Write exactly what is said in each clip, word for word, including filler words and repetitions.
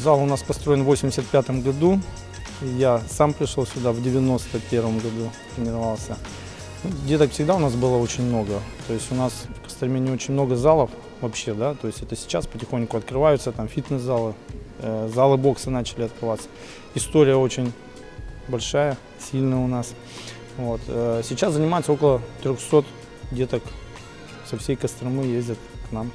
Зал у нас построен в восемьдесят пятом году. Я сам пришел сюда в девяносто первом году, тренировался. Деток всегда у нас было очень много. То есть у нас в Костроме не очень много залов вообще, да. То есть это сейчас потихоньку открываются там фитнес-залы, э, залы бокса начали открываться. История очень большая, сильная у нас. Вот. Э, сейчас занимается около трёхсот деток со всей Костромы, ездят к нам.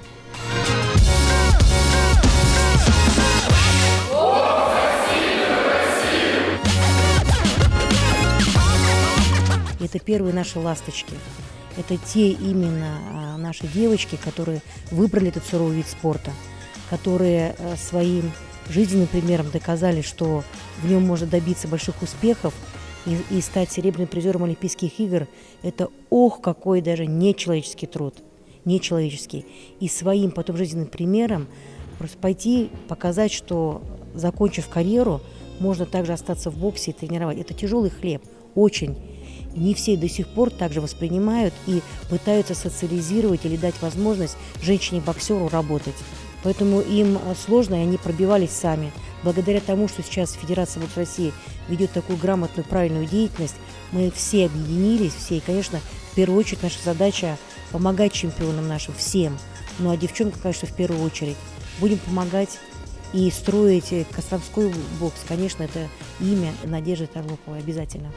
Это первые наши ласточки. Это те именно наши девочки, которые выбрали этот суровый вид спорта, которые своим жизненным примером доказали, что в нем можно добиться больших успехов и, и стать серебряным призером Олимпийских игр. Это ох, какой даже нечеловеческий труд, нечеловеческий. И своим потом жизненным примером просто пойти, показать, что, закончив карьеру, можно также остаться в боксе и тренировать. Это тяжелый хлеб, очень. Не все до сих пор также воспринимают и пытаются социализировать или дать возможность женщине-боксеру работать. Поэтому им сложно, и они пробивались сами. Благодаря тому, что сейчас Федерация бокса России ведет такую грамотную, правильную деятельность, мы все объединились, все. И, конечно, в первую очередь наша задача помогать чемпионам нашим, всем. Ну а девчонкам, конечно, в первую очередь. Будем помогать и строить костромской бокс. Конечно, это имя Надежды Торлоповой обязательно.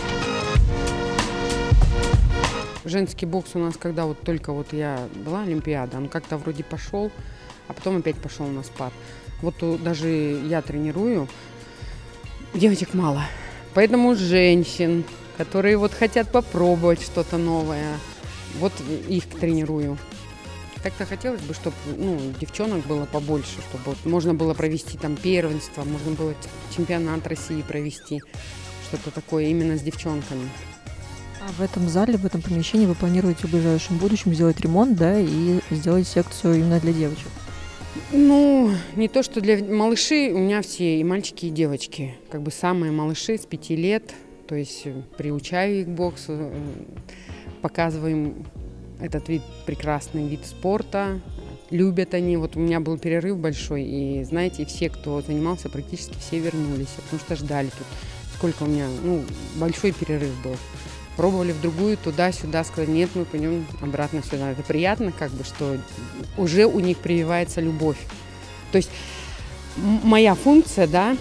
Женский бокс у нас, когда вот только вот я была, Олимпиада, он как-то вроде пошел, а потом опять пошел на спад. Вот даже я тренирую, девочек мало. Поэтому женщин, которые вот хотят попробовать что-то новое, вот их тренирую. Как-то хотелось бы, чтобы ну, девчонок было побольше, чтобы вот можно было провести там первенство, можно было чемпионат России провести, что-то такое именно с девчонками. А в этом зале, в этом помещении вы планируете в ближайшем будущем сделать ремонт, да, и сделать секцию именно для девочек? Ну, не то, что для малышей, у меня все и мальчики, и девочки. Как бы самые малыши с пяти лет, то есть приучаю их к боксу, показываем этот вид, прекрасный вид спорта. Любят они. Вот у меня был перерыв большой, и, знаете, все, кто занимался, практически все вернулись, потому что ждали тут. Сколько у меня, ну, большой перерыв был. Пробовали в другую, туда-сюда, сказали, нет, мы пойдем обратно сюда. Это приятно, как бы, что уже у них прививается любовь. То есть моя функция, да,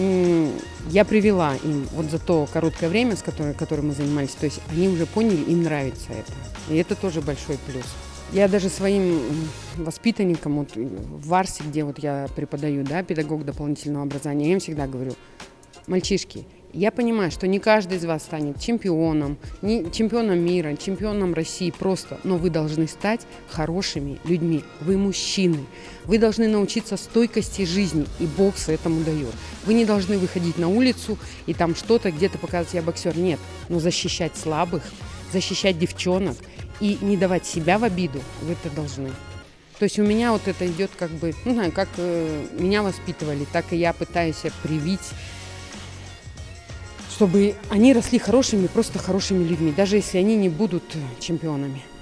я привела им вот за то короткое время, с которым, которым мы занимались, то есть они уже поняли, им нравится это. И это тоже большой плюс. Я даже своим воспитанникам, вот в Варсе, где вот я преподаю, да, педагог дополнительного образования, я им всегда говорю, мальчишки, я понимаю, что не каждый из вас станет чемпионом, не чемпионом мира, чемпионом России просто, но вы должны стать хорошими людьми. Вы мужчины. Вы должны научиться стойкости жизни, и бокс этому дает. Вы не должны выходить на улицу и там что-то где-то показывать, я боксер. Нет, но защищать слабых, защищать девчонок и не давать себя в обиду, вы это должны. То есть у меня вот это идет как бы, ну знаю, как э, меня воспитывали, так и я пытаюсь привить, чтобы они росли хорошими, просто хорошими людьми, даже если они не будут чемпионами.